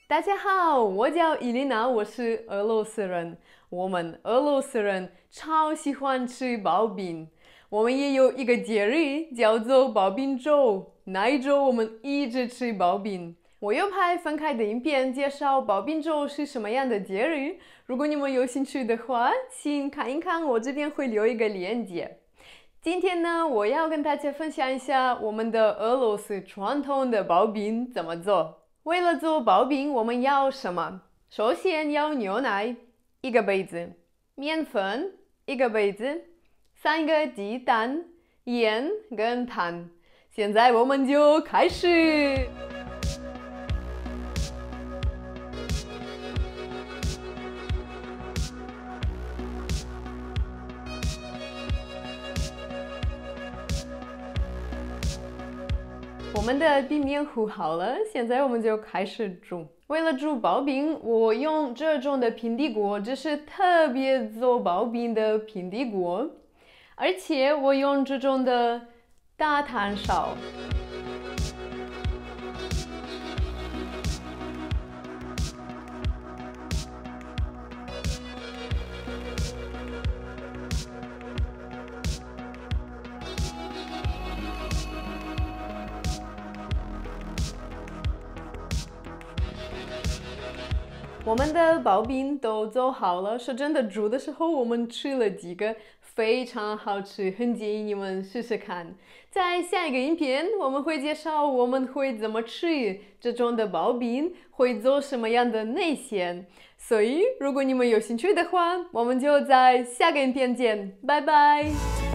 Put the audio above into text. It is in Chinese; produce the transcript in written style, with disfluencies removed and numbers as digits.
大家好，我叫伊琳娜，我是俄罗斯人。我们俄罗斯人超喜欢吃刨冰，我们也有一个节日叫做刨冰周，那一周我们一直吃刨冰。我有拍分开的影片介绍刨冰周是什么样的节日，如果你们有兴趣的话，请看一看，我这边会留一个链接。今天呢，我要跟大家分享一下我们的俄罗斯传统的刨冰怎么做。为了做刨冰，我们要什么？首先要牛奶1个杯子，面粉1个杯子，3个鸡蛋，盐跟糖。现在我们就开始。我们的冰面糊好了，现在我们就开始煮。为了煮刨冰，我用这种的平底锅，这是特别做刨冰的平底锅，而且我用这种的大炭烧。我们的刨冰都做好了，说真的，煮的时候我们吃了几个，非常好吃，很建议你们试试看。在下一个影片，我们会介绍我们会怎么吃这种的刨冰，会做什么样的内馅。所以，如果你们有兴趣的话，我们就在下个影片见，拜拜。